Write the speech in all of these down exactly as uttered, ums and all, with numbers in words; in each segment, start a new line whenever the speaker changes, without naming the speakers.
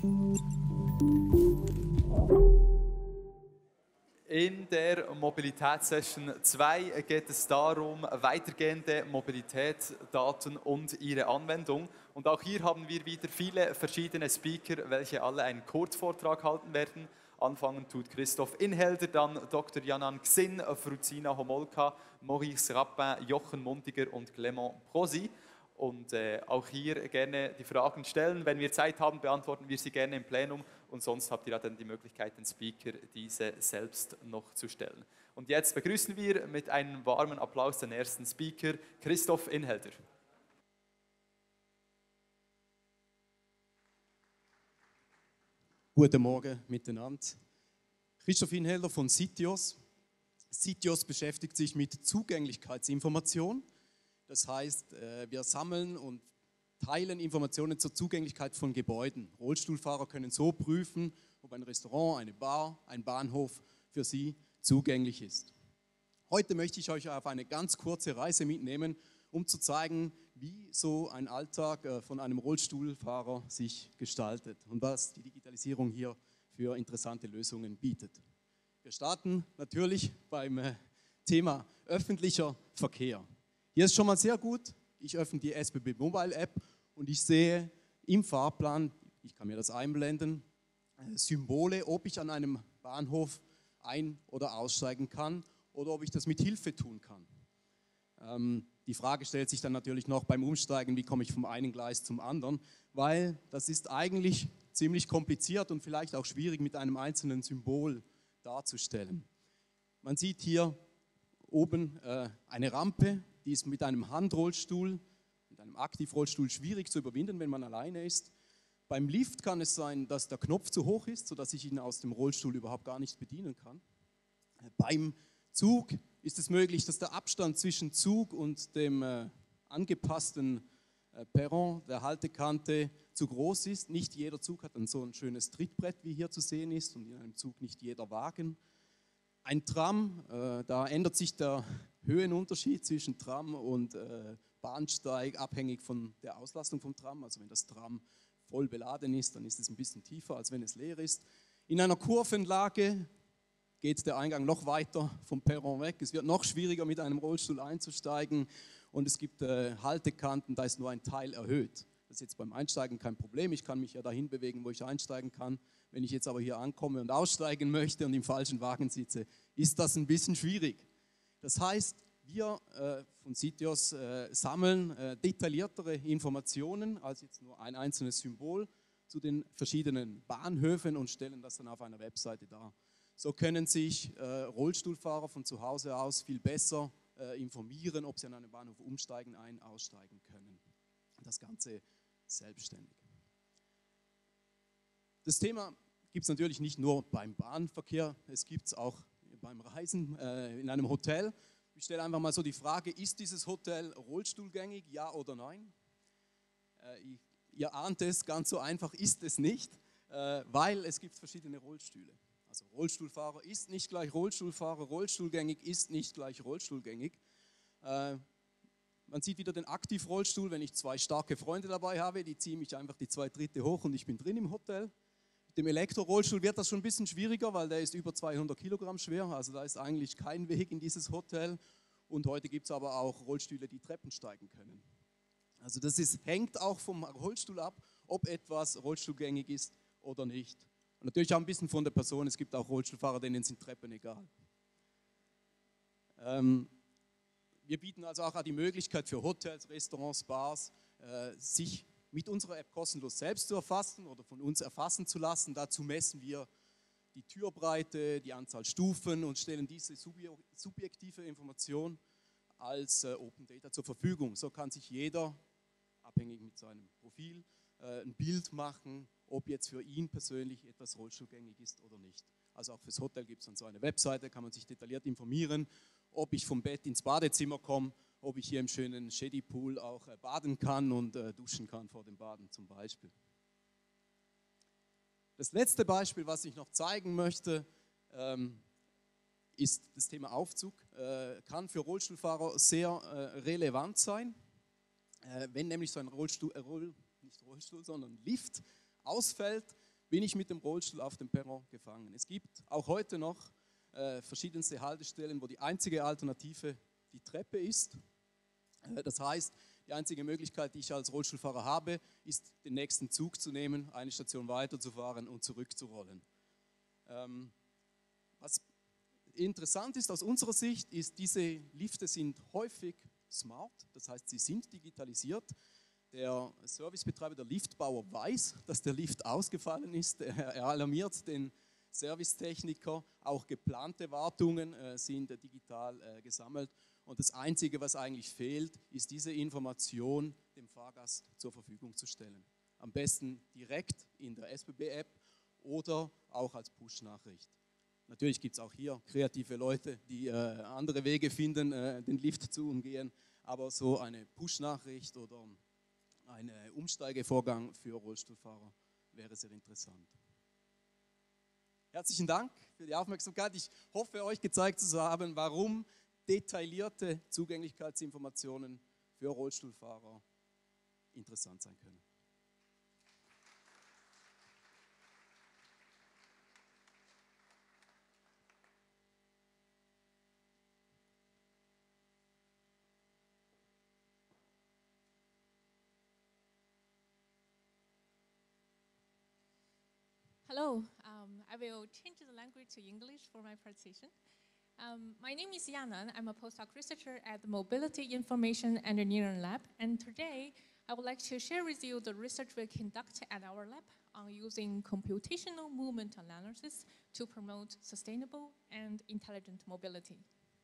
In der Mobilitätssession zwei geht es darum, weitergehende Mobilitätsdaten und ihre Anwendung. Und auch hier haben wir wieder viele verschiedene Speaker, welche alle einen Kurzvortrag halten werden. Anfangen tut Christoph Inhelder, dann Doktor Yanan Xin, Fruzina Homolka, Maurice Rappin, Jochen Mundiger und Clément Prosi. Und äh, auch hier gerne die Fragen stellen. Wenn wir Zeit haben, beantworten wir sie gerne im Plenum. Und sonst habt ihr ja dann die Möglichkeit, den Speaker diese selbst noch zu stellen. Und jetzt begrüßen wir mit einem warmen Applaus den ersten Speaker, Christoph Inhelder.
Guten Morgen miteinander. Christoph Inhelder von Citios. Citios beschäftigt sich mit Zugänglichkeitsinformation. Das heißt, wir sammeln und teilen Informationen zur Zugänglichkeit von Gebäuden. Rollstuhlfahrer können so prüfen, ob ein Restaurant, eine Bar, ein Bahnhof für sie zugänglich ist. Heute möchte ich euch auf eine ganz kurze Reise mitnehmen, um zu zeigen, wie so ein Alltag von einem Rollstuhlfahrer sich gestaltet und was die Digitalisierung hier für interessante Lösungen bietet. Wir starten natürlich beim Thema öffentlicher Verkehr. Hier ist schon mal sehr gut, ich öffne die S B B Mobile App und ich sehe im Fahrplan, ich kann mir das einblenden, Symbole, ob ich an einem Bahnhof ein- oder aussteigen kann oder ob ich das mit Hilfe tun kann. Ähm, die Frage stellt sich dann natürlich noch beim Umsteigen, wie komme ich vom einen Gleis zum anderen, weil das ist eigentlich ziemlich kompliziert und vielleicht auch schwierig mit einem einzelnen Symbol darzustellen. Man sieht hier oben äh, eine Rampe, die ist mit einem Handrollstuhl, mit einem Aktivrollstuhl schwierig zu überwinden, wenn man alleine ist. Beim Lift kann es sein, dass der Knopf zu hoch ist, sodass ich ihn aus dem Rollstuhl überhaupt gar nicht bedienen kann. Beim Zug ist es möglich, dass der Abstand zwischen Zug und dem äh, angepassten äh, Perron der Haltekante zu groß ist. Nicht jeder Zug hat dann so ein schönes Trittbrett, wie hier zu sehen ist, und in einem Zug nicht jeder Wagen. Ein Tram, äh, da ändert sich der Höhenunterschied zwischen Tram und äh, Bahnsteig abhängig von der Auslastung vom Tram. Also wenn das Tram voll beladen ist, dann ist es ein bisschen tiefer, als wenn es leer ist. In einer Kurvenlage geht der Eingang noch weiter vom Perron weg. Es wird noch schwieriger, mit einem Rollstuhl einzusteigen, und es gibt äh, Haltekanten, da ist nur ein Teil erhöht. Das ist jetzt beim Einsteigen kein Problem, ich kann mich ja dahin bewegen, wo ich einsteigen kann. Wenn ich jetzt aber hier ankomme und aussteigen möchte und im falschen Wagen sitze, ist das ein bisschen schwierig. Das heißt, wir äh, von Citios äh, sammeln äh, detailliertere Informationen als jetzt nur ein einzelnes Symbol zu den verschiedenen Bahnhöfen und stellen das dann auf einer Webseite dar. So können sich äh, Rollstuhlfahrer von zu Hause aus viel besser äh, informieren, ob sie an einem Bahnhof umsteigen, ein-, aussteigen können. Das Ganze selbstständig. Das Thema gibt es natürlich nicht nur beim Bahnverkehr, es gibt es auch beim Reisen äh, in einem Hotel. Ich stelle einfach mal so die Frage, ist dieses Hotel rollstuhlgängig, ja oder nein? Äh, ich, ihr ahnt es, ganz so einfach ist es nicht, äh, weil es gibt verschiedene Rollstühle. Also Rollstuhlfahrer ist nicht gleich Rollstuhlfahrer, rollstuhlgängig ist nicht gleich rollstuhlgängig. Äh, man sieht wieder den Aktivrollstuhl, wenn ich zwei starke Freunde dabei habe, die ziehen mich einfach die zwei Dritte hoch und ich bin drin im Hotel. Mit dem Elektrorollstuhl wird das schon ein bisschen schwieriger, weil der ist über zweihundert Kilogramm schwer, also da ist eigentlich kein Weg in dieses Hotel. Und heute gibt es aber auch Rollstühle, die Treppen steigen können. Also das ist, hängt auch vom Rollstuhl ab, ob etwas rollstuhlgängig ist oder nicht. Und natürlich auch ein bisschen von der Person, es gibt auch Rollstuhlfahrer, denen sind Treppen egal. Ähm, wir bieten also auch die Möglichkeit für Hotels, Restaurants, Bars, äh, sich mit unserer App kostenlos selbst zu erfassen oder von uns erfassen zu lassen. Dazu messen wir die Türbreite, die Anzahl Stufen und stellen diese subjektive Information als äh, Open Data zur Verfügung. So kann sich jeder, abhängig mit seinem Profil, äh, ein Bild machen, ob jetzt für ihn persönlich etwas rollstuhlgängig ist oder nicht. Also auch fürs Hotel gibt es dann so eine Webseite, kann man sich detailliert informieren, ob ich vom Bett ins Badezimmer komme, ob ich hier im schönen Shady Pool auch äh, baden kann und äh, duschen kann vor dem Baden zum Beispiel. Das letzte Beispiel, was ich noch zeigen möchte, ähm, ist das Thema Aufzug. Äh, kann für Rollstuhlfahrer sehr äh, relevant sein. Äh, wenn nämlich so ein Rollstuhl, äh, Roll, nicht Rollstuhl, sondern Lift ausfällt, bin ich mit dem Rollstuhl auf dem Perron gefangen. Es gibt auch heute noch äh, verschiedenste Haltestellen, wo die einzige Alternative die Treppe ist. Äh, das heißt, die einzige Möglichkeit, die ich als Rollstuhlfahrer habe, ist, den nächsten Zug zu nehmen, eine Station weiterzufahren und zurückzurollen. Ähm, was interessant ist aus unserer Sicht, ist, diese Lifte sind häufig smart, das heißt, sie sind digitalisiert. Der Servicebetreiber, der Liftbauer weiß, dass der Lift ausgefallen ist. Er alarmiert den Servicetechniker. Auch geplante Wartungen äh, sind äh, digital äh, gesammelt. Und das Einzige, was eigentlich fehlt, ist diese Information dem Fahrgast zur Verfügung zu stellen. Am besten direkt in der S B B-App oder auch als Push-Nachricht. Natürlich gibt es auch hier kreative Leute, die äh, andere Wege finden, äh, den Lift zu umgehen. Aber so eine Push-Nachricht oder ein Umsteigevorgang für Rollstuhlfahrer wäre sehr interessant. Herzlichen Dank für die Aufmerksamkeit. Ich hoffe, euch gezeigt zu haben, warum detaillierte Zugänglichkeitsinformationen für Rollstuhlfahrer interessant sein können.
Hello, um, I will change the language to English for my presentation. Um, my name is Yanan. I'm a postdoc researcher at the Mobility Information Engineering Lab, and today I would like to share with you the research we conduct at our lab on using computational movement analysis to promote sustainable and intelligent mobility.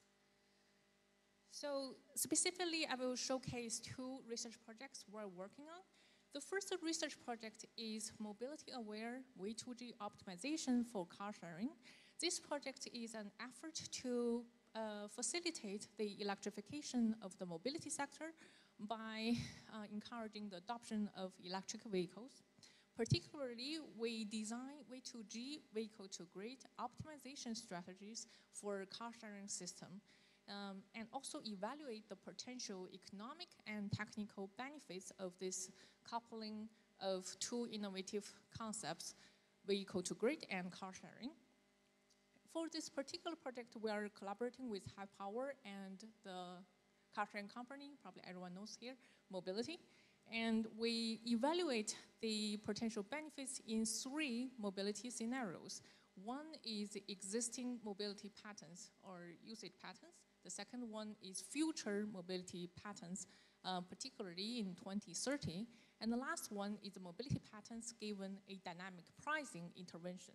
So specifically, I will showcase two research projects we're working on. The first research project is mobility-aware V two G optimization for car sharing. This project is an effort to uh, facilitate the electrification of the mobility sector by uh, encouraging the adoption of electric vehicles. Particularly, we design V two G vehicle-to-grid optimization strategies for car sharing system. Um, and also evaluate the potential economic and technical benefits of this coupling of two innovative concepts, vehicle-to-grid and car sharing. For this particular project, we are collaborating with High Power and the car sharing company, probably everyone knows here, Mobility. And we evaluate the potential benefits in three mobility scenarios. One is existing mobility patterns or usage patterns. The second one is future mobility patterns, uh, particularly in twenty thirty. And the last one is the mobility patterns given a dynamic pricing intervention.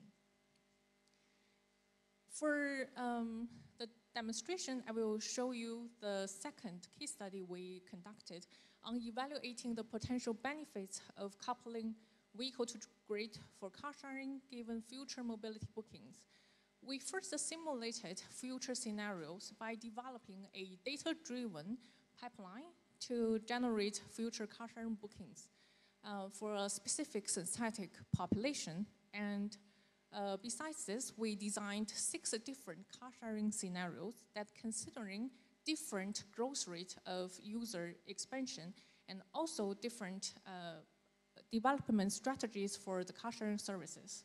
For um, the demonstration, I will show you the second case study we conducted on evaluating the potential benefits of coupling vehicle-to-grid for car sharing given future mobility bookings. We first simulated future scenarios by developing a data-driven pipeline to generate future car sharing bookings uh, for a specific synthetic population. And uh, besides this, we designed six different car sharing scenarios that considering different growth rate of user expansion and also different uh, development strategies for the car sharing services.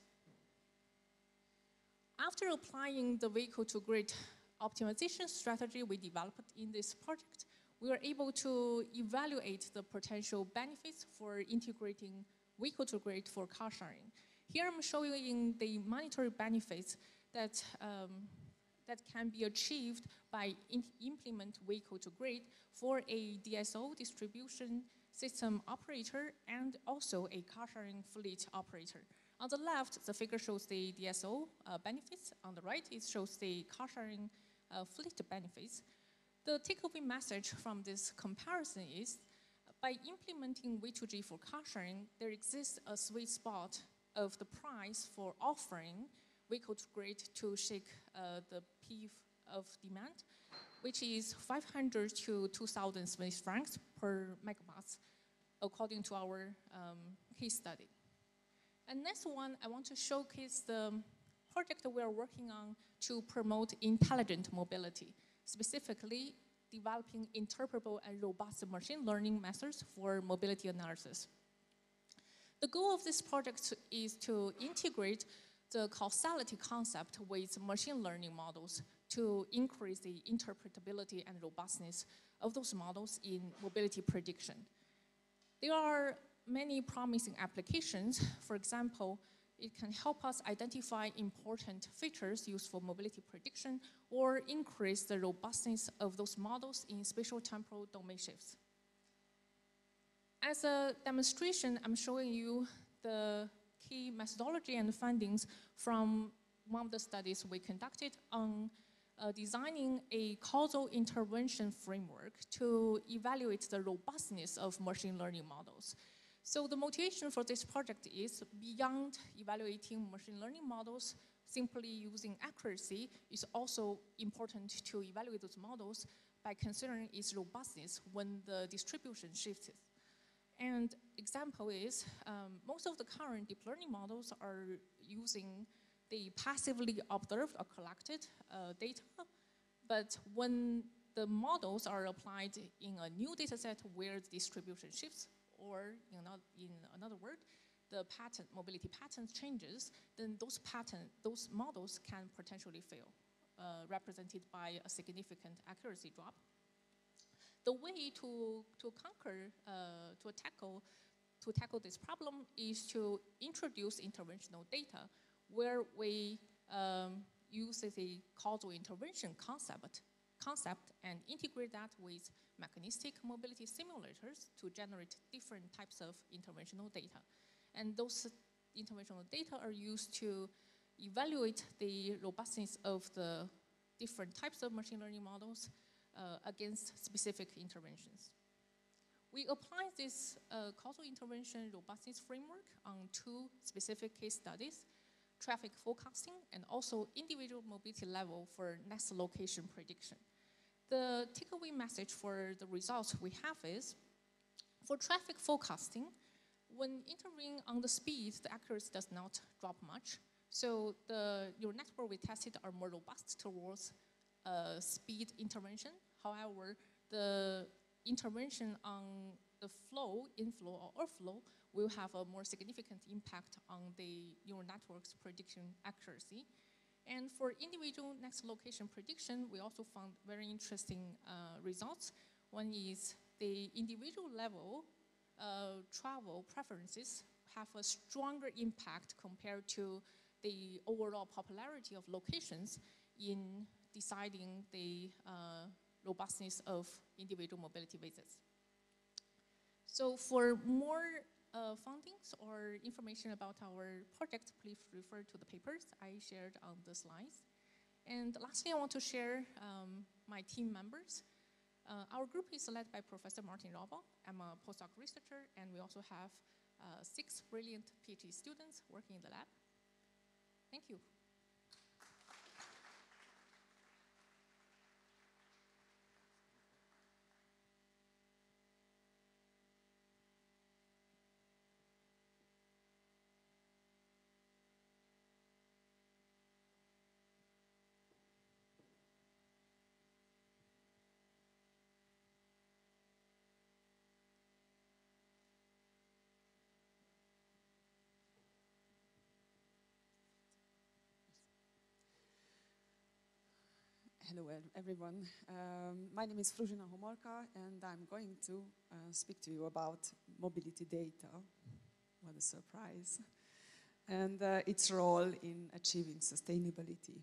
After applying the vehicle-to-grid optimization strategy we developed in this project, we were able to evaluate the potential benefits for integrating vehicle-to-grid for car sharing. Here I'm showing the monetary benefits that, um, that can be achieved by in implement vehicle-to-grid for a D S O distribution system operator and also a car sharing fleet operator. On the left, the figure shows the D S O uh, benefits. On the right, it shows the car sharing uh, fleet benefits. The take-away message from this comparison is, by implementing V two G for car sharing, there exists a sweet spot of the price for offering vehicle-to-grid to shake uh, the peak of demand, which is five hundred to two thousand Swiss francs per megawatt, according to our um, case study. And next one, I want to showcase the project we are working on to promote intelligent mobility, specifically developing interpretable and robust machine learning methods for mobility analysis. The goal of this project is to integrate the causality concept with machine learning models to increase the interpretability and robustness of those models in mobility prediction. There are many promising applications. For example, it can help us identify important features used for mobility prediction or increase the robustness of those models in spatial temporal domain shifts. As a demonstration, I'm showing you the key methodology and findings from one of the studies we conducted on uh, designing a causal intervention framework to evaluate the robustness of machine learning models. So the motivation for this project is beyond evaluating machine learning models, simply using accuracy is also important to evaluate those models by considering its robustness when the distribution shifts. And example is, um, most of the current deep learning models are using the passively observed or collected uh, data, but when the models are applied in a new data set where the distribution shifts, or in another, in another word, the pattern, mobility pattern changes, then those pattern, those models can potentially fail, uh, represented by a significant accuracy drop. The way to, to conquer, uh, to tackle, to tackle this problem is to introduce interventional data where we um, use the causal intervention concept, concept and integrate that with mechanistic mobility simulators to generate different types of interventional data. And those interventional data are used to evaluate the robustness of the different types of machine learning models Uh, against specific interventions. We apply this uh, causal intervention robustness framework on two specific case studies, traffic forecasting and also individual mobility level for next location prediction. The takeaway message for the results we have is, for traffic forecasting, when intervening on the speed, the accuracy does not drop much. So the neural network we tested are more robust towards Uh, speed intervention. However, the intervention on the flow, inflow or outflow, will have a more significant impact on the neural network's prediction accuracy. And for individual next location prediction, we also found very interesting uh, results. One is the individual level uh, travel preferences have a stronger impact compared to the overall popularity of locations in deciding the uh, robustness of individual mobility visits. So for more uh, findings or information about our project, please refer to the papers I shared on the slides. And lastly, I want to share um, my team members. Uh, our group is led by Professor Martin Raubaugh. I'm a postdoc researcher, and we also have uh, six brilliant PhD students working in the lab. Thank you.
Hello everyone. Um, my name is Fruzsina Homolka and I'm going to uh, speak to you about mobility data. What a surprise. And uh, its role in achieving sustainability.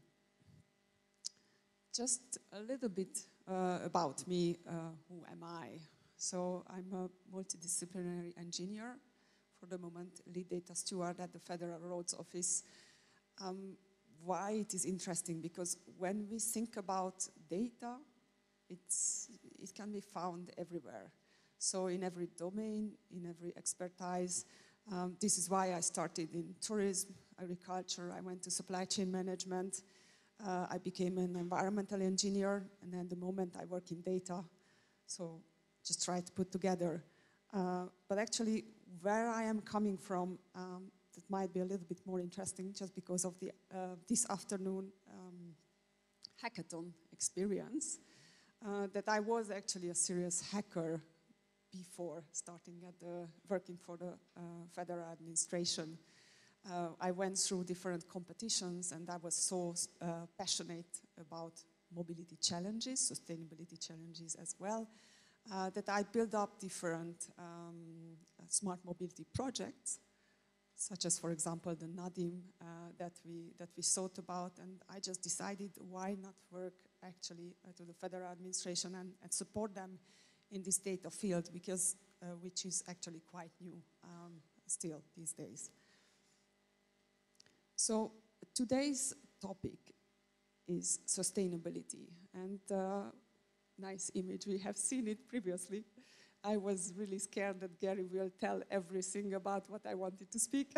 Just a little bit uh, about me, uh, who am I? So I'm a multidisciplinary engineer, for the moment lead data steward at the Federal Roads Office. Um, Why it is interesting, because when we think about data, it's, it can be found everywhere. So in every domain, in every expertise. Um, this is why I started in tourism, agriculture, I went to supply chain management, uh, I became an environmental engineer, and then the moment I work in data, so just try to put together. Uh, but actually, where I am coming from, um, that might be a little bit more interesting just because of the, uh, this afternoon um, hackathon experience, uh, that I was actually a serious hacker before starting at the, working for the uh, federal administration. Uh, I went through different competitions and I was so uh, passionate about mobility challenges, sustainability challenges as well, uh, that I built up different um, smart mobility projects, such as, for example, the Nadim uh, that we that we thought about, and I just decided why not work actually uh, to the federal administration and, and support them in this data field, because uh, which is actually quite new um, still these days. So today's topic is sustainability, and uh, nice image, we have seen it previously. I was really scared that Gary will tell everything about what I wanted to speak.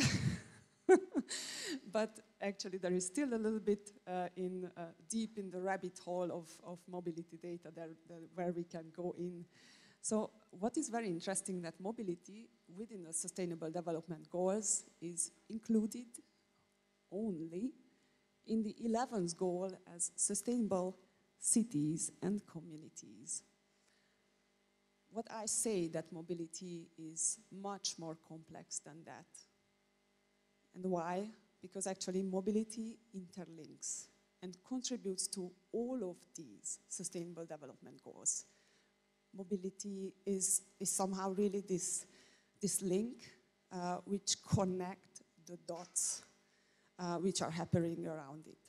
But actually there is still a little bit uh, in, uh, deep in the rabbit hole of, of mobility data there, there, where we can go in. So what is very interesting, that mobility within the Sustainable Development Goals is included only in the eleventh goal as sustainable cities and communities. What I say that mobility is much more complex than that. And why? Because actually mobility interlinks and contributes to all of these sustainable development goals. Mobility is, is somehow really this, this link uh, which connect the dots uh, which are happening around it.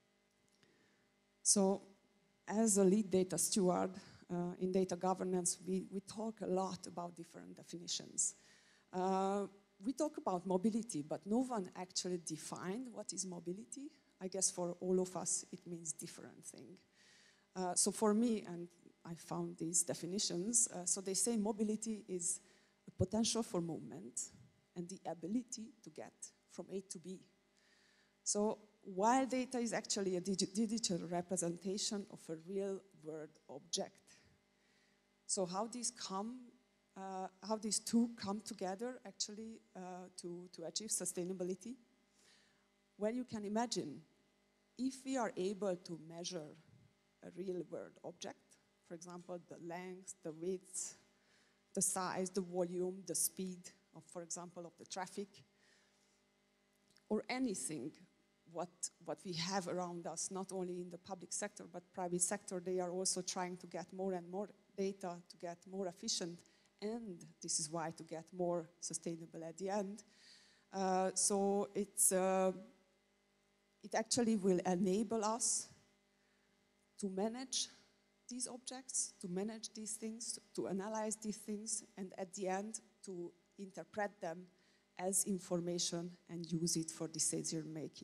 So as a lead data steward uh, in data governance, we, we talk a lot about different definitions. Uh, we talk about mobility, but no one actually defined what is mobility. I guess for all of us, it means different thing. Uh, so for me, and I found these definitions, uh, so they say mobility is a potential for movement and the ability to get from A to B. So while data is actually a digi digital representation of a real world object. So how these come, uh, how these two come together actually uh, to, to achieve sustainability? Well, you can imagine, if we are able to measure a real world object, for example, the length, the width, the size, the volume, the speed of, for example, of the traffic, or anything what, what we have around us, not only in the public sector, but private sector, they are also trying to get more and more data to get more efficient, and this is why to get more sustainable at the end. Uh, so it's, uh, it actually will enable us to manage these objects, to manage these things, to analyze these things, and at the end to interpret them as information and use it for decision making.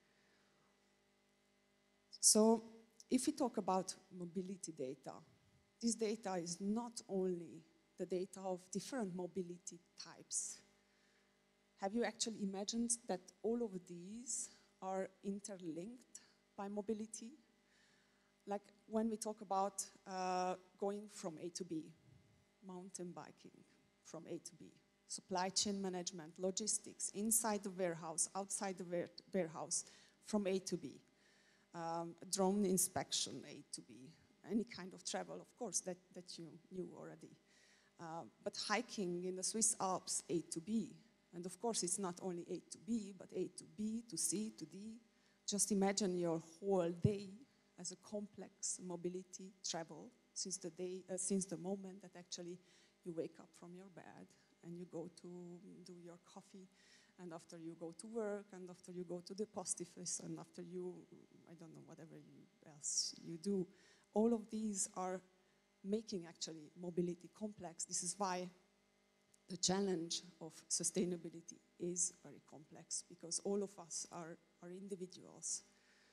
So if we talk about mobility data, this data is not only the data of different mobility types. Have you actually imagined that all of these are interlinked by mobility? Like when we talk about uh, going from A to B, mountain biking from A to B, supply chain management, logistics, inside the warehouse, outside the warehouse, from A to B, um, drone inspection, A to B, any kind of travel, of course, that, that you knew already. Uh, but hiking in the Swiss Alps, A to B, and of course it's not only A to B, but A to B, to C, to D. Just imagine your whole day as a complex mobility travel since the day, uh, since the moment that actually you wake up from your bed and you go to do your coffee, and after you go to work, and after you go to the post office, and after you, I don't know, whatever you, else you do. All of these are making actually mobility complex. This is why the challenge of sustainability is very complex, because all of us are, are individuals.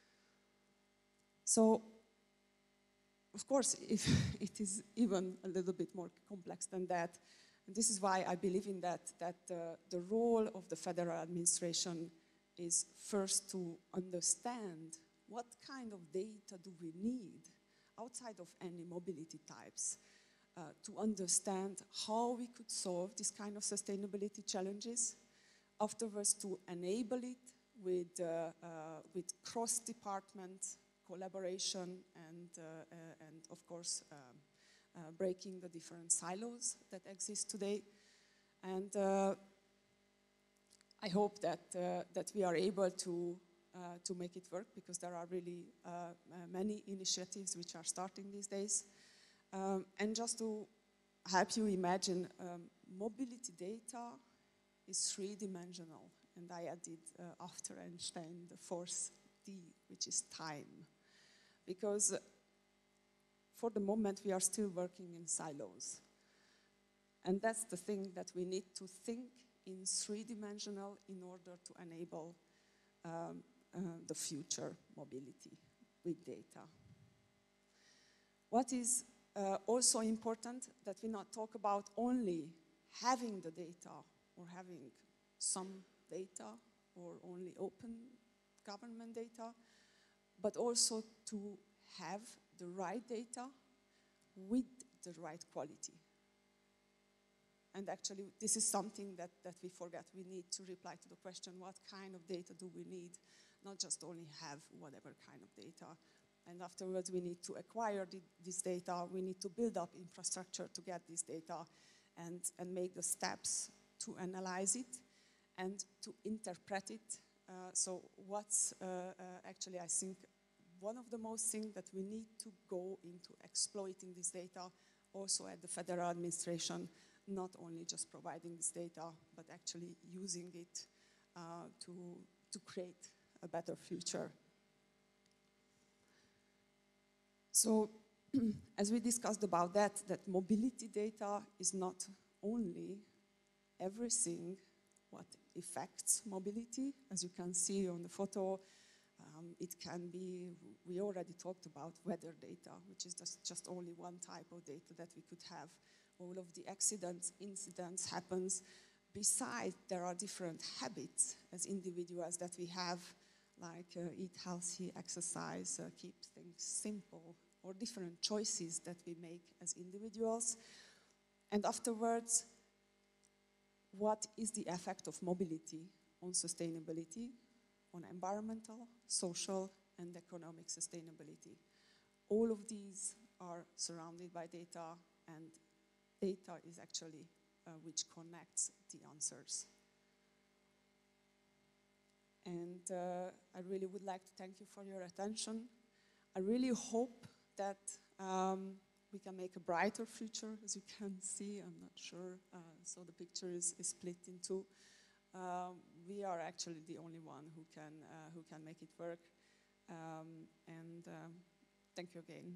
So, of course, if it is even a little bit more complex than that. And this is why I believe in that, that uh, the role of the federal administration is first to understand what kind of data do we need outside of any mobility types uh, to understand how we could solve this kind of sustainability challenges. Afterwards, to enable it with, uh, uh, with cross-department collaboration and, uh, uh, and of course, um, uh, breaking the different silos that exist today. And uh, I hope that, uh, that we are able to, uh, to make it work, because there are really uh, uh, many initiatives which are starting these days. Um, and just to help you imagine, um, mobility data is three-dimensional, and I added uh, after Einstein the fourth D, which is time. Because for the moment we are still working in silos. And that's the thing, that we need to think in three-dimensional in order to enable um, uh, the future mobility with data. What is uh, also important, that we not talk about only having the data or having some data or only open government data, but also to have the right data with the right quality. And actually, this is something that, that we forget. We need to reply to the question, what kind of data do we need? Not just only have whatever kind of data. And afterwards, we need to acquire the, this data. We need to build up infrastructure to get this data and, and make the steps to analyze it and to interpret it. Uh, so what's uh, uh, actually, I think, one of the most things that we need to go into exploiting this data also at the federal administration, not only just providing this data, but actually using it uh, to, to create a better future. So, as we discussed about that, that mobility data is not only everything what affects mobility. As you can see on the photo, um, it can be, we already talked about weather data, which is just, just only one type of data that we could have. All of the accidents, incidents happens. Besides, there are different habits as individuals that we have, like uh, eat healthy, exercise, uh, keep things simple, or different choices that we make as individuals. And afterwards, what is the effect of mobility on sustainability, on environmental, social, and economic sustainability? All of these are surrounded by data, and data is actually uh, which connects the answers. And uh, I really would like to thank you for your attention. I really hope that um, we can make a brighter future. As you can see, I'm not sure, uh, so the picture is, is split in two. Um, we are actually the only one who can, uh, who can make it work. Um, and um, thank you again.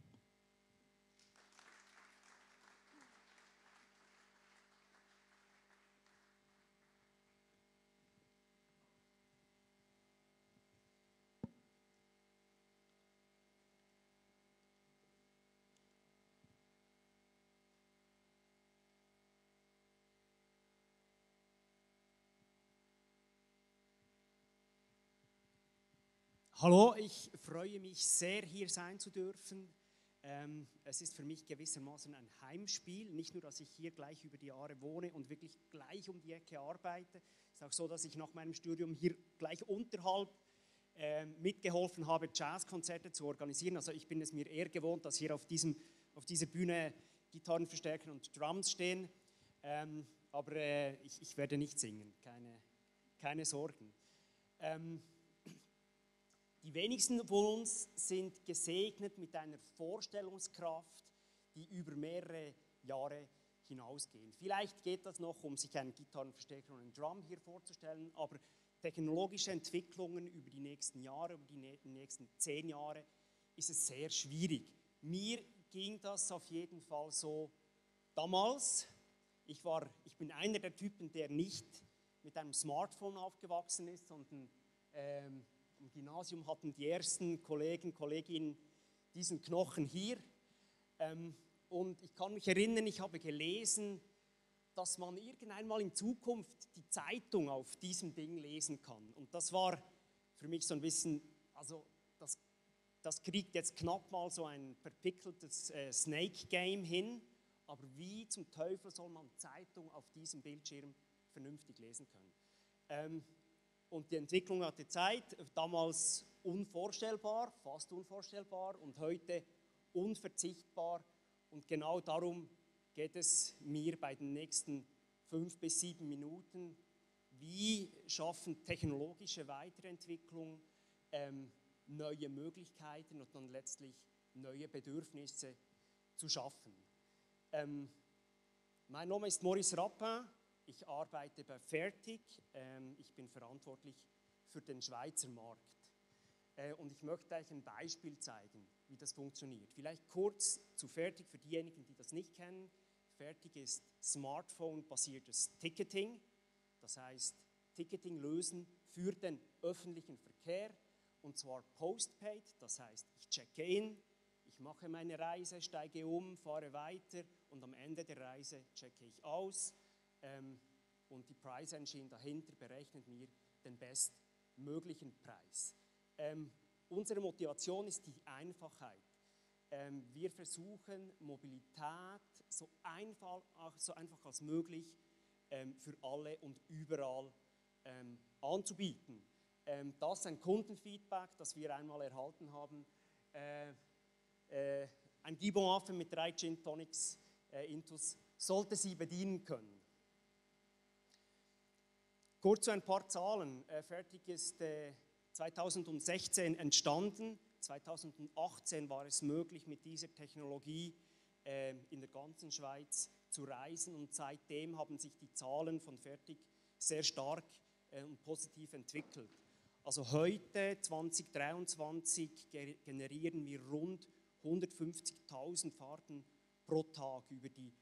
Hallo, ich freue mich sehr, hier sein zu dürfen. Ähm, es ist für mich gewissermaßen ein Heimspiel. Nicht nur, dass ich hier gleich über die Jahre wohne und wirklich gleich um die Ecke arbeite. Es ist auch so, dass ich nach meinem Studium hier gleich unterhalb äh, mitgeholfen habe, Jazzkonzerte zu organisieren. Also ich bin es mir eher gewohnt, dass hier auf, diesem, auf dieser Bühne Gitarrenverstärker und Drums stehen. Ähm, aber äh, ich, ich werde nicht singen, keine, keine Sorgen. Ähm, Die wenigsten von uns sind gesegnet mit einer Vorstellungskraft, die über mehrere Jahre hinausgehen. Vielleicht geht das noch, um sich einen Gitarrenverstärker und einen Drum hier vorzustellen, aber technologische Entwicklungen über die nächsten Jahre, über die nächsten zehn Jahre, ist es sehr schwierig. Mir ging das auf jeden Fall so damals. Ich, war, ich bin einer der Typen, der nicht mit einem Smartphone aufgewachsen ist, sondern ähm, im Gymnasium hatten die ersten Kollegen, Kolleginnen diesen Knochen hier. Ähm, und ich kann mich erinnern, ich habe gelesen, dass man irgendeinmal in Zukunft die Zeitung auf diesem Ding lesen kann. Und das war für mich so ein bisschen, also das, das kriegt jetzt knapp mal so ein verpickeltes äh, Snake-Game hin. Aber wie zum Teufel soll man Zeitung auf diesem Bildschirm vernünftig lesen können? Ähm, Und die Entwicklung hatte Zeit, damals unvorstellbar, fast unvorstellbar und heute unverzichtbar, Und genau darum geht es mir bei den nächsten fünf bis sieben Minuten. Wie schaffen technologische Weiterentwicklung ähm, neue Möglichkeiten und dann letztlich neue Bedürfnisse zu schaffen. Ähm, mein Name ist Maurice Rappin, ich arbeite bei Fertig, ähm, ich bin verantwortlich für den Schweizer Markt. Äh, und ich möchte euch ein Beispiel zeigen, wie das funktioniert. Vielleicht kurz zu Fertig für diejenigen, die das nicht kennen. Fertig ist Smartphone-basiertes Ticketing, das heißt Ticketing lösen für den öffentlichen Verkehr und zwar postpaid, das heißt ich checke in, ich mache meine Reise, steige um, fahre weiter und am Ende der Reise checke ich aus ähm, und die Price Engine dahinter berechnet mir den bestmöglichen Preis. Ähm, unsere Motivation ist die Einfachheit. Ähm, wir versuchen Mobilität so einfach, so einfach als möglich ähm, für alle und überall ähm, anzubieten. Ähm, das ist ein Kundenfeedback, das wir einmal erhalten haben. Äh, äh, ein Gibonaffe mit drei Gin Tonics äh, Intus sollte Sie bedienen können. Kurz zu ein paar Zahlen. Äh, Fertig ist äh, zweitausendsechzehn entstanden. zweitausendachtzehn war es möglich, mit dieser Technologie äh, in der ganzen Schweiz zu reisen und seitdem haben sich die Zahlen von Fertig sehr stark äh, und positiv entwickelt. Also heute, zweitausenddreiundzwanzig, generieren wir rund hundertfünfzigtausend Fahrten pro Tag über die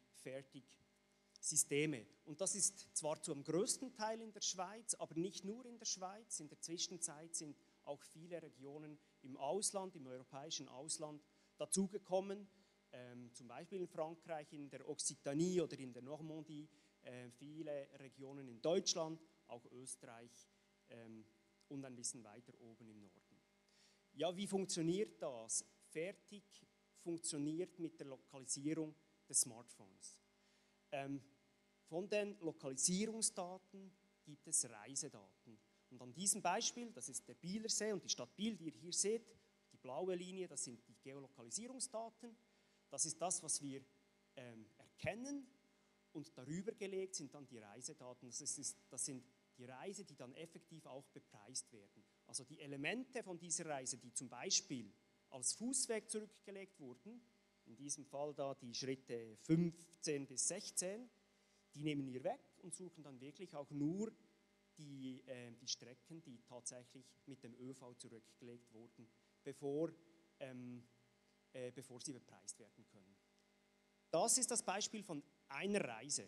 Fertig-Systeme. Und das ist zwar zum größten Teil in der Schweiz, aber nicht nur in der Schweiz. In der Zwischenzeit sind auch viele Regionen im Ausland, im europäischen Ausland dazugekommen. Ähm, zum Beispiel in Frankreich, in der Occitanie oder in der Normandie, äh, viele Regionen in Deutschland, auch Österreich ähm, und ein bisschen weiter oben im Norden. Ja, wie funktioniert das? Fertig funktioniert mit der Lokalisierung des Smartphones. Ähm, von den Lokalisierungsdaten gibt es Reisedaten. Und an diesem Beispiel, das ist der Bielersee und die Stadt Biel, die ihr hier seht, die blaue Linie, das sind die Geolokalisierungsdaten. Das ist das, was wir ähm, erkennen und darüber gelegt sind dann die Reisedaten. Das, ist, das sind die Reise, die dann effektiv auch bepreist werden. Also die Elemente von dieser Reise, die zum Beispiel als Fußweg zurückgelegt wurden, in diesem Fall da die Schritte fünfzehn bis sechzehn, die nehmen wir weg und suchen dann wirklich auch nur die, äh, die Strecken, die tatsächlich mit dem ÖV zurückgelegt wurden, bevor, ähm, äh, bevor sie bepreist werden können. Das ist das Beispiel von einer Reise.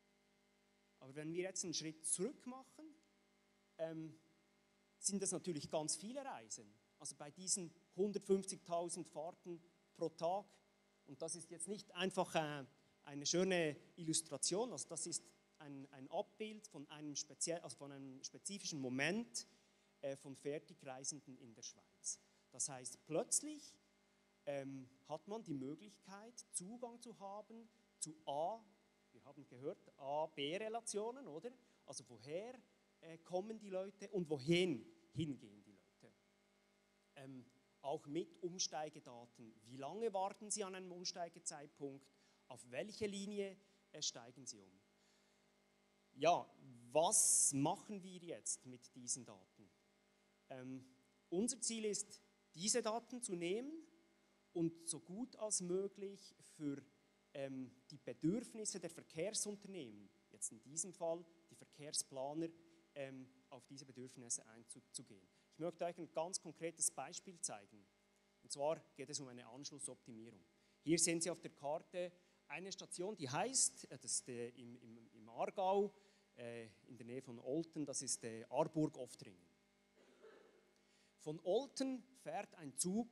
Aber wenn wir jetzt einen Schritt zurück machen, ähm, sind das natürlich ganz viele Reisen. Also bei diesen hundertfünfzigtausend Fahrten pro Tag. Und das ist jetzt nicht einfach äh, eine schöne Illustration, also das ist ein, ein Abbild von einem, spezie also von einem spezifischen Moment äh, von Fertigreisenden in der Schweiz. Das heißt, plötzlich ähm, hat man die Möglichkeit, Zugang zu haben zu A, wir haben gehört, A B Relationen, oder? Also woher äh, kommen die Leute und wohin hingehen die Leute? Ähm, auch mit Umsteigedaten. Wie lange warten Sie an einem Umsteigezeitpunkt? Auf welche Linie äh, steigen Sie um? Ja, was machen wir jetzt mit diesen Daten? Ähm, unser Ziel ist, diese Daten zu nehmen und so gut als möglich für ähm, die Bedürfnisse der Verkehrsunternehmen, jetzt in diesem Fall die Verkehrsplaner, ähm, auf diese Bedürfnisse einzugehen. Ich möchte euch ein ganz konkretes Beispiel zeigen. Und zwar geht es um eine Anschlussoptimierung. Hier sehen Sie auf der Karte eine Station, die heißt, das ist äh, im, im, im Aargau, äh, in der Nähe von Olten, das ist äh, Aarburg-Oftringen. Von Olten fährt ein Zug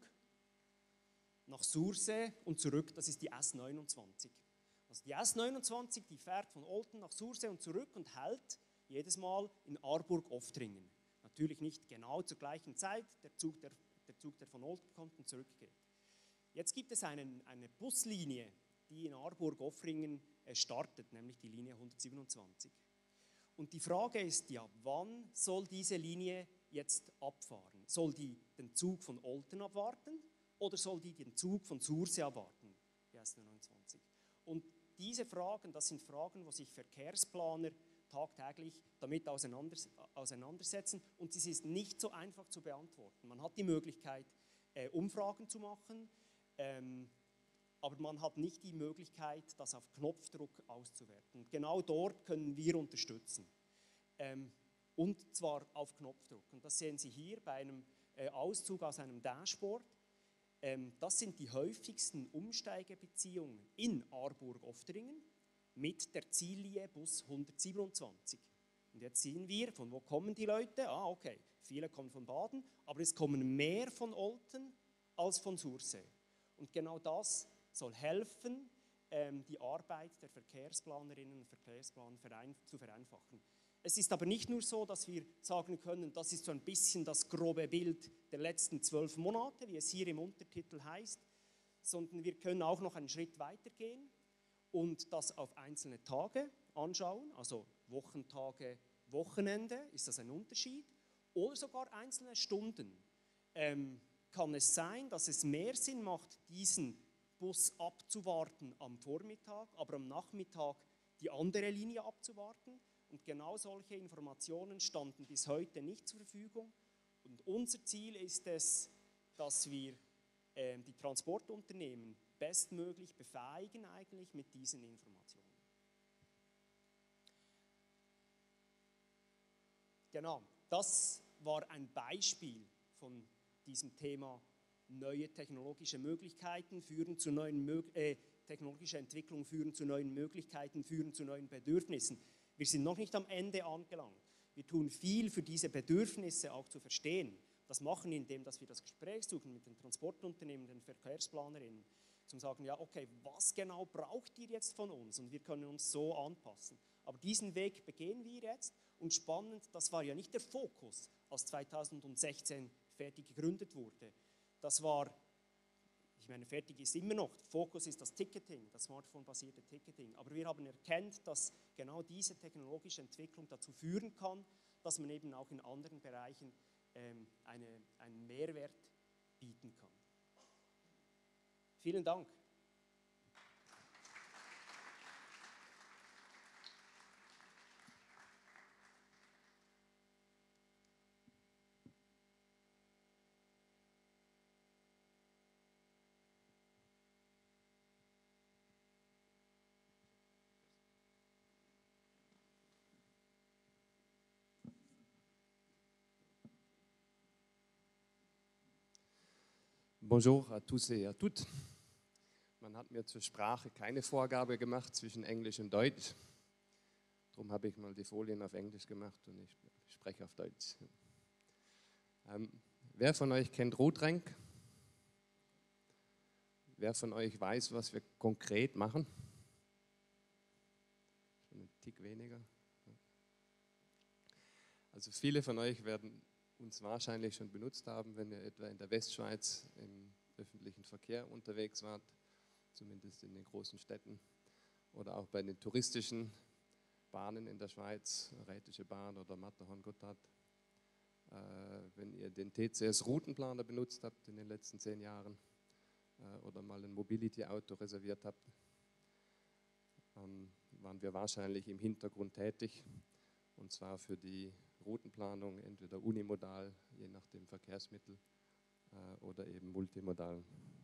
nach Sursee und zurück, das ist die S neunundzwanzig. Also die S neunundzwanzig, die fährt von Olten nach Sursee und zurück und hält jedes Mal in Aarburg-Oftringen. Natürlich nicht genau zur gleichen Zeit, der Zug, der, der Zug, der von Olten kommt und zurückgeht. Jetzt gibt es einen, eine Buslinie, die in Aarburg-Oftringen startet, nämlich die Linie hundertsiebenundzwanzig. Und die Frage ist ja, wann soll diese Linie jetzt abfahren? Soll die den Zug von Olten abwarten oder soll die den Zug von Sursee abwarten? Die S neunundzwanzig. Und diese Fragen, das sind Fragen, wo sich Verkehrsplaner tagtäglich damit auseinandersetzen und es ist nicht so einfach zu beantworten. Man hat die Möglichkeit, äh, Umfragen zu machen, ähm, aber man hat nicht die Möglichkeit, das auf Knopfdruck auszuwerten. Und genau dort können wir unterstützen. Ähm, und zwar auf Knopfdruck. Und das sehen Sie hier bei einem äh, Auszug aus einem Dashboard. Ähm, das sind die häufigsten Umsteigebeziehungen in Aarburg-Oftringen mit der Ziellinie Bus hundertsiebenundzwanzig. Und jetzt sehen wir, von wo kommen die Leute? Ah, okay, viele kommen von Baden, aber es kommen mehr von Olten als von Sursee. Und genau das soll helfen, ähm, die Arbeit der Verkehrsplanerinnen und Verkehrsplaner verein zu vereinfachen. Es ist aber nicht nur so, dass wir sagen können, das ist so ein bisschen das grobe Bild der letzten zwölf Monate, wie es hier im Untertitel heißt, sondern wir können auch noch einen Schritt weiter gehen und das auf einzelne Tage anschauen, also Wochentage, Wochenende, ist das ein Unterschied? Oder sogar einzelne Stunden. Ähm, kann es sein, dass es mehr Sinn macht, diesen Bus abzuwarten am Vormittag, aber am Nachmittag die andere Linie abzuwarten? Und genau solche Informationen standen bis heute nicht zur Verfügung. Und unser Ziel ist es, dass wir äh, die Transportunternehmen bestmöglich befähigen eigentlich mit diesen Informationen. Genau, das war ein Beispiel von diesem Thema neue technologische Möglichkeiten führen zu neuen äh, technologische Entwicklung führen zu neuen Möglichkeiten, führen zu neuen Bedürfnissen. Wir sind noch nicht am Ende angelangt. Wir tun viel für diese Bedürfnisse auch zu verstehen. Das machen wir, indem dass wir das Gespräch suchen mit den Transportunternehmen, den Verkehrsplanerinnen, zum sagen, ja okay, was genau braucht ihr jetzt von uns? Und wir können uns so anpassen. Aber diesen Weg begehen wir jetzt und spannend, das war ja nicht der Fokus, als zweitausendsechzehn fertig gegründet wurde. Das war, ich meine, fertig ist immer noch, Fokus ist das Ticketing, das smartphone-basierte Ticketing. Aber wir haben erkannt, dass genau diese technologische Entwicklung dazu führen kann, dass man eben auch in anderen Bereichen ähm, eine, einen Mehrwert bieten kann. Vielen Dank.
Bonjour à tous et à toutes. Man hat mir zur Sprache keine Vorgabe gemacht zwischen Englisch und Deutsch. Darum habe ich mal die Folien auf Englisch gemacht und ich spreche auf Deutsch. Ähm, wer von euch kennt Rotrenk? Wer von euch weiß, was wir konkret machen? Schon ein Tick weniger. Also viele von euch werden uns wahrscheinlich schon benutzt haben, wenn ihr etwa in der Westschweiz im öffentlichen Verkehr unterwegs wart, zumindest in den großen Städten, oder auch bei den touristischen Bahnen in der Schweiz, Rätische Bahn oder Matterhorn-Gotthard. Äh, wenn ihr den T C S-Routenplaner benutzt habt in den letzten zehn Jahren äh, oder mal ein Mobility-Auto reserviert habt, ähm, waren wir wahrscheinlich im Hintergrund tätig, und zwar für die Routenplanung, entweder unimodal, je nach dem Verkehrsmittel, äh, oder eben multimodal.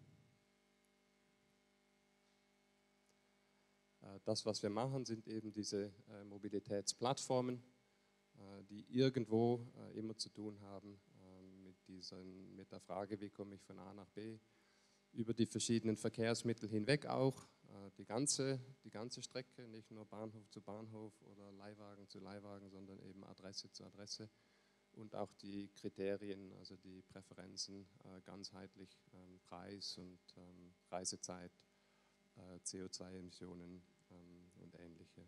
Äh, das, was wir machen, sind eben diese äh, Mobilitätsplattformen, äh, die irgendwo äh, immer zu tun haben äh, mit, diesen, mit der Frage, wie komme ich von A nach B, über die verschiedenen Verkehrsmittel hinweg auch, äh, die, ganze, die ganze Strecke, nicht nur Bahnhof zu Bahnhof oder Leihwagen zu Leihwagen, sondern eben Adresse zu Adresse und auch die Kriterien, also die Präferenzen äh, ganzheitlich, ähm, Preis und ähm, Reisezeit, äh, C O zwei Emissionen ähm, und ähnliche.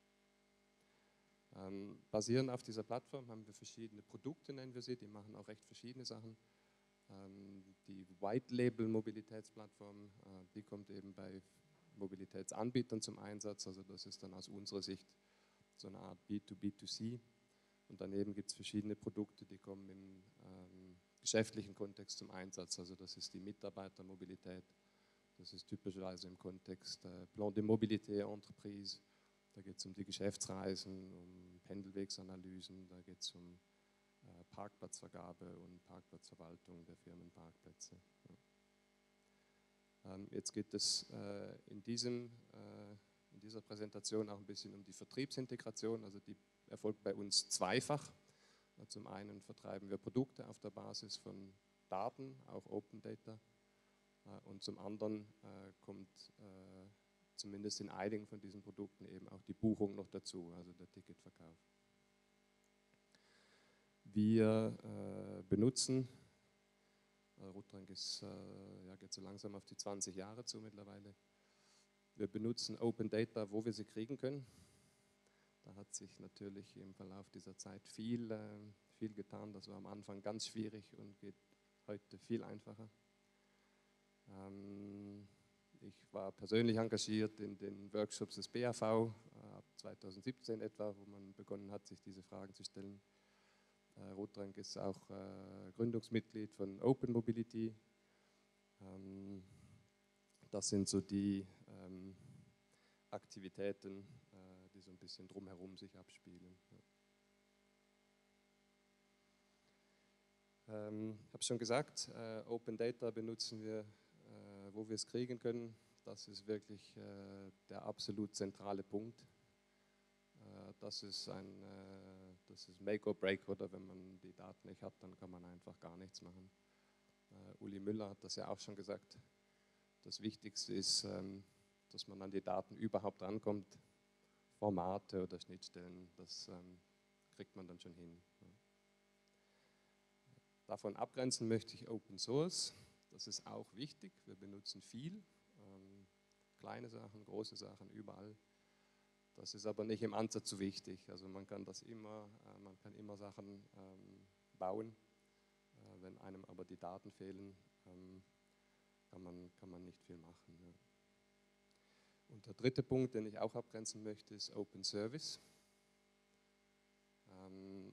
Ja. Ähm, basierend auf dieser Plattform haben wir verschiedene Produkte, nennen wir sie, die machen auch recht verschiedene Sachen. Die White-Label-Mobilitätsplattform, die kommt eben bei Mobilitätsanbietern zum Einsatz, also das ist dann aus unserer Sicht so eine Art B zwei B zwei C. Und daneben gibt es verschiedene Produkte, die kommen im ähm, geschäftlichen Kontext zum Einsatz, also das ist die Mitarbeitermobilität, Das ist typischerweise im Kontext äh, Plan de Mobilité Entreprise. Da geht es um die Geschäftsreisen, um Pendelwegsanalysen, da geht es um äh, Parkplatzvergabe und Parkplatzverwaltung der Firmenparkplätze. Ja. Ähm, jetzt geht es äh, in, diesem, äh, in dieser Präsentation auch ein bisschen um die Vertriebsintegration, also die erfolgt bei uns zweifach. Zum einen vertreiben wir Produkte auf der Basis von Daten, auch Open Data, und zum anderen äh, kommt äh, zumindest in einigen von diesen Produkten eben auch die Buchung noch dazu, also der Ticketverkauf. Wir äh, benutzen, äh, Rotrank ist, äh, ja, geht so langsam auf die zwanzig Jahre zu mittlerweile, wir benutzen Open Data, wo wir sie kriegen können. Da hat sich natürlich im Verlauf dieser Zeit viel, äh, viel getan. Das war am Anfang ganz schwierig und geht heute viel einfacher. Ähm, ich war persönlich engagiert in den Workshops des B A V äh, ab zweitausendsiebzehn etwa, wo man begonnen hat, sich diese Fragen zu stellen. Äh, Rotrank ist auch äh, Gründungsmitglied von Open Mobility. Ähm, das sind so die ähm, Aktivitäten, äh, die so ein bisschen drumherum sich abspielen. Ja. Ähm, ich habe schon gesagt, äh, Open Data benutzen wir, äh, wo wir es kriegen können. Das ist wirklich äh, der absolut zentrale Punkt. Äh, das ist ein äh, das ist Make or Break, oder wenn man die Daten nicht hat, dann kann man einfach gar nichts machen. Äh, Uli Müller hat das ja auch schon gesagt. Das Wichtigste ist, ähm, dass man an die Daten überhaupt rankommt. Formate oder Schnittstellen, das ähm, kriegt man dann schon hin. Ja. Davon abgrenzen möchte ich Open Source. Das ist auch wichtig. Wir benutzen viel. Ähm, kleine Sachen, große Sachen, überall. Das ist aber nicht im Ansatz so wichtig. Also man kann das immer, äh, man kann immer Sachen ähm, bauen. Äh, wenn einem aber die Daten fehlen, ähm, kann man, kann man nicht viel machen. Ja. Und der dritte Punkt, den ich auch abgrenzen möchte, ist Open Service. Ähm,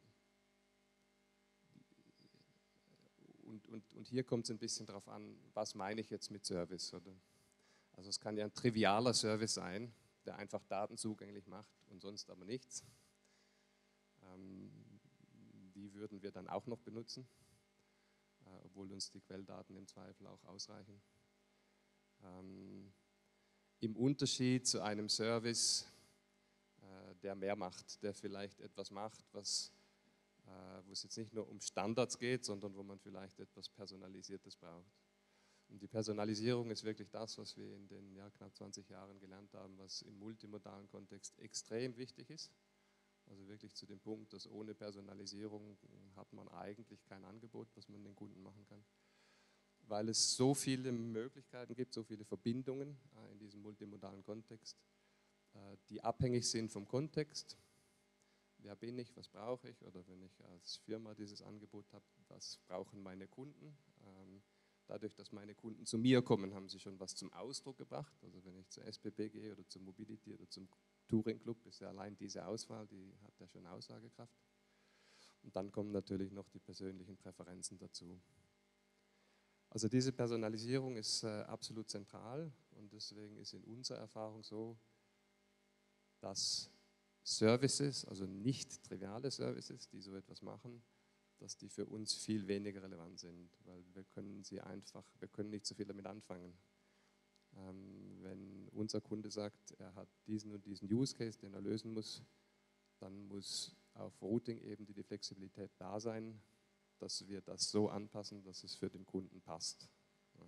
und, und, und hier kommt es ein bisschen darauf an, was meine ich jetzt mit Service, oder? Also es kann ja ein trivialer Service sein, der einfach Daten zugänglich macht und sonst aber nichts. Ähm, die würden wir dann auch noch benutzen, äh, obwohl uns die Quelldaten im Zweifel auch ausreichen. Ähm, Im Unterschied zu einem Service, äh, der mehr macht, der vielleicht etwas macht, was, äh, wo es jetzt nicht nur um Standards geht, sondern wo man vielleicht etwas Personalisiertes braucht. Und die Personalisierung ist wirklich das, was wir in den ja, knapp zwanzig Jahren gelernt haben, was im multimodalen Kontext extrem wichtig ist. Also wirklich zu dem Punkt, dass ohne Personalisierung hat man eigentlich kein Angebot, was man den Kunden machen kann. Weil es so viele Möglichkeiten gibt, so viele Verbindungen äh, in diesem multimodalen Kontext, äh, die abhängig sind vom Kontext. Wer bin ich, was brauche ich? Oder wenn ich als Firma dieses Angebot habe, was brauchen meine Kunden? Ähm, dadurch, dass meine Kunden zu mir kommen, haben sie schon was zum Ausdruck gebracht. Also wenn ich zur S B B gehe oder zur Mobility oder zum Touring Club, ist ja allein diese Auswahl, die hat ja schon Aussagekraft. Und dann kommen natürlich noch die persönlichen Präferenzen dazu. Also diese Personalisierung ist äh, absolut zentral und deswegen ist in unserer Erfahrung so, dass Services, also nicht triviale Services, die so etwas machen, dass die für uns viel weniger relevant sind, weil wir können sie einfach, wir können nicht so viel damit anfangen. Ähm, wenn unser Kunde sagt, er hat diesen und diesen Use Case, den er lösen muss, dann muss auf Routing-Ebene die Flexibilität da sein, dass wir das so anpassen, dass es für den Kunden passt. Ja.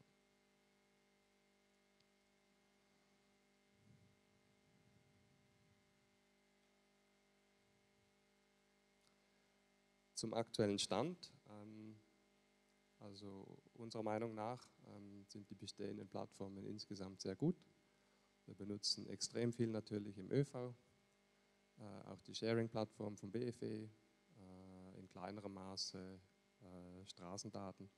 Zum aktuellen Stand. Ähm, also unserer Meinung nach ähm, sind die bestehenden Plattformen insgesamt sehr gut. Wir benutzen extrem viel natürlich im ÖV, äh, auch die Sharing-Plattform vom B F E, äh, in kleinerem Maße Straßendaten.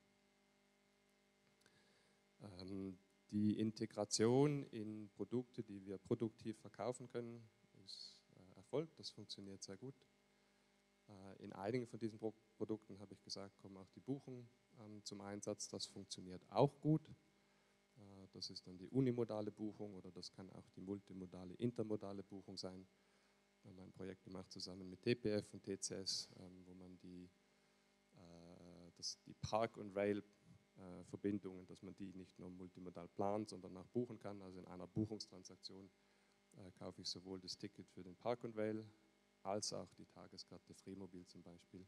Ähm, die Integration in Produkte, die wir produktiv verkaufen können, ist äh, erfolgt. Das funktioniert sehr gut. Äh, in einigen von diesen Pro Produkten, habe ich gesagt, kommen auch die Buchungen ähm, zum Einsatz. Das funktioniert auch gut. Äh, Das ist dann die unimodale Buchung oder das kann auch die multimodale, intermodale Buchung sein. Da haben wir ein Projekt gemacht zusammen mit T P F und T C S, ähm, wo man die, äh, das, die Park- und Rail-Verbindungen, dass man die nicht nur multimodal plant, sondern auch buchen kann. Also in einer Buchungstransaktion äh, kaufe ich sowohl das Ticket für den Park und Rail als auch die Tageskarte Freemobil zum Beispiel.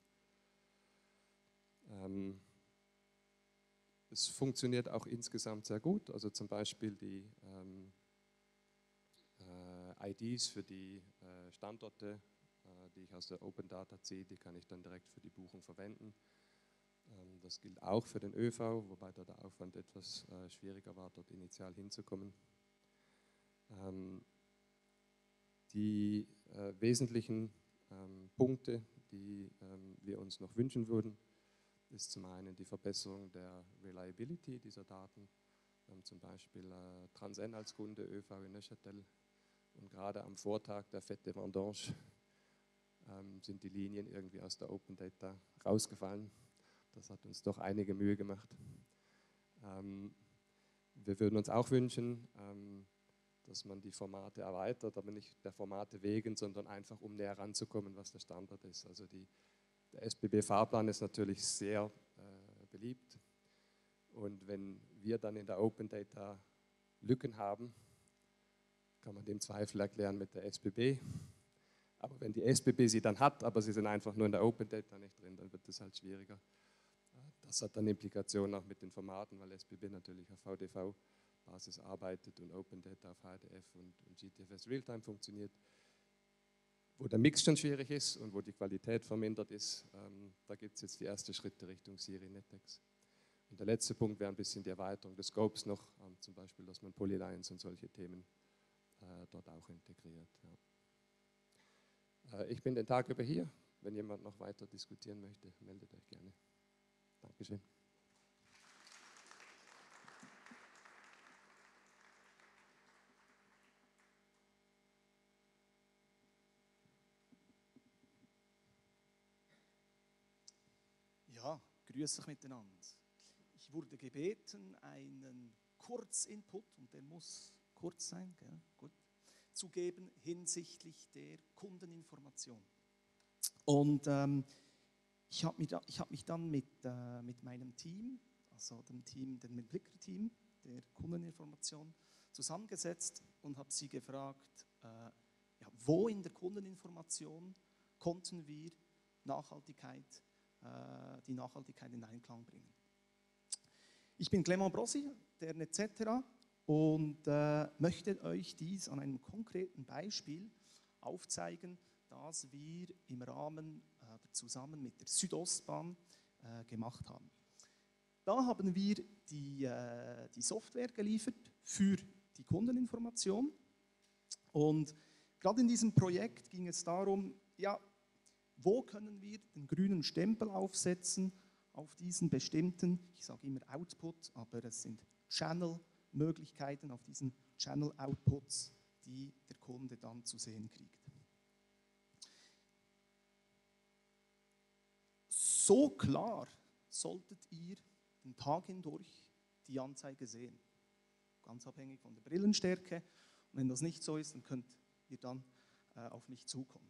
Ähm, es funktioniert auch insgesamt sehr gut. Also zum Beispiel die ähm, äh, I Ds für die äh, Standorte, äh, die ich aus der Open Data ziehe, die kann ich dann direkt für die Buchung verwenden. Ähm, das gilt auch für den ÖV, wobei da der Aufwand etwas äh, schwieriger war, dort initial hinzukommen. Ähm, die äh, wesentlichen ähm, Punkte, die ähm, wir uns noch wünschen würden, ist zum einen die Verbesserung der Reliability dieser Daten. Wir haben zum Beispiel äh, Transenn als Kunde, ÖV in Neuchâtel. Und gerade am Vortag der Fête des Vendanges ähm, sind die Linien irgendwie aus der Open Data rausgefallen. Das hat uns doch einige Mühe gemacht. Ähm, wir würden uns auch wünschen, ähm, dass man die Formate erweitert, aber nicht der Formate wegen, sondern einfach um näher ranzukommen, was der Standard ist. Also die, der S B B-Fahrplan ist natürlich sehr äh, beliebt. Und wenn wir dann in der Open Data Lücken haben, kann man dem Zweifel erklären mit der S B B. Aber wenn die S B B sie dann hat, aber sie sind einfach nur in der Open Data nicht drin, dann wird es halt schwieriger. Das hat dann Implikationen auch mit den Formaten, weil S B B natürlich auf V D V-Basis arbeitet und Open Data auf H D F und, und G T F S Realtime funktioniert. Wo der Mix schon schwierig ist und wo die Qualität vermindert ist, ähm, da gibt es jetzt die ersten Schritte Richtung Siri Netex. Und der letzte Punkt wäre ein bisschen die Erweiterung des Scopes noch, ähm, zum Beispiel, dass man Polylines und solche Themen äh, dort auch integriert. Ja. Äh, ich bin den Tag über hier. Wenn jemand noch weiter diskutieren möchte, meldet euch gerne. Dankeschön.
Ja, grüß euch miteinander. Ich wurde gebeten, einen Kurzinput, und der muss kurz sein, gell? Gut, zu geben hinsichtlich der Kundeninformation. Und ähm, ich habe mich, hab mich dann mit, äh, mit meinem Team, also dem Team, dem Blicker-Team der Kundeninformation, zusammengesetzt und habe sie gefragt, äh, ja, wo in der Kundeninformation konnten wir Nachhaltigkeit die Nachhaltigkeit in Einklang bringen. Ich bin Clement Brosi, der Netzetera, und äh, möchte euch dies an einem konkreten Beispiel aufzeigen, das wir im Rahmen äh, zusammen mit der Südostbahn äh, gemacht haben. Da haben wir die, äh, die Software geliefert für die Kundeninformation, und gerade in diesem Projekt ging es darum, ja, wo können wir den grünen Stempel aufsetzen auf diesen bestimmten, ich sage immer Output, aber es sind Channel-Möglichkeiten, auf diesen Channel-Outputs, die der Kunde dann zu sehen kriegt. So klar solltet ihr den Tag hindurch die Anzeige sehen, ganz abhängig von der Brillenstärke. Und wenn das nicht so ist, dann könnt ihr dann äh, auf mich zukommen.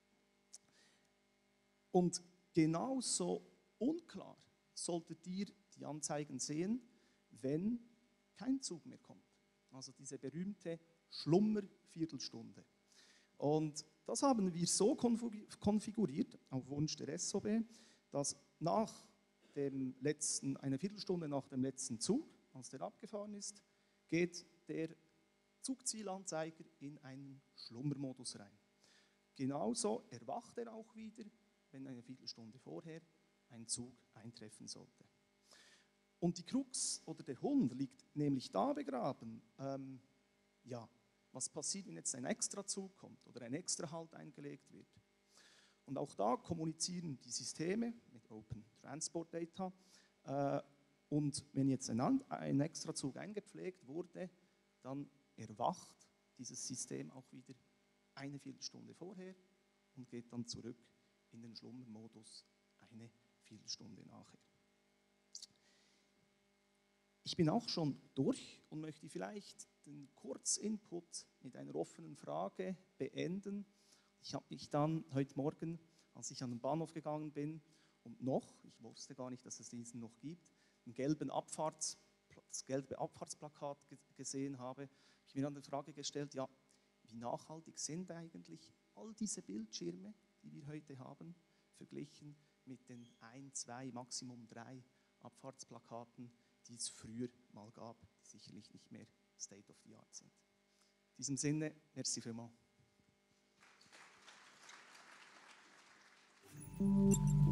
Und genauso unklar solltet ihr die Anzeigen sehen, wenn kein Zug mehr kommt. Also diese berühmte Schlummerviertelstunde. Und das haben wir so konfiguriert, auf Wunsch der S O B, dass nach dem letzten, eine Viertelstunde nach dem letzten Zug, als der abgefahren ist, geht der Zugzielanzeiger in einen Schlummermodus rein. Genauso erwacht er auch wieder, wenn eine Viertelstunde vorher ein Zug eintreffen sollte. Und die Krux oder der Hund liegt nämlich da begraben, ähm, ja, was passiert, wenn jetzt ein Extrazug kommt oder ein Extrahalt eingelegt wird. Und auch da kommunizieren die Systeme mit Open Transport Data, äh, und wenn jetzt ein, ein Extrazug eingepflegt wurde, dann erwacht dieses System auch wieder eine Viertelstunde vorher und geht dann zurück in den Schlummermodus eine Viertelstunde nachher. ich bin auch schon durch und möchte vielleicht den Kurzinput mit einer offenen Frage beenden. Ich habe mich dann heute Morgen, als ich an den Bahnhof gegangen bin und noch, ich wusste gar nicht, dass es diesen noch gibt, einen gelben Abfahrts, das gelbe Abfahrtsplakat gesehen habe, habe ich mir dann die Frage gestellt, ja, wie nachhaltig sind eigentlich all diese Bildschirme, die wir heute haben, verglichen mit den ein, zwei, Maximum drei Abfahrtsplakaten, die es früher mal gab, die sicherlich nicht mehr State of the Art sind. In diesem Sinne, merci vielmals.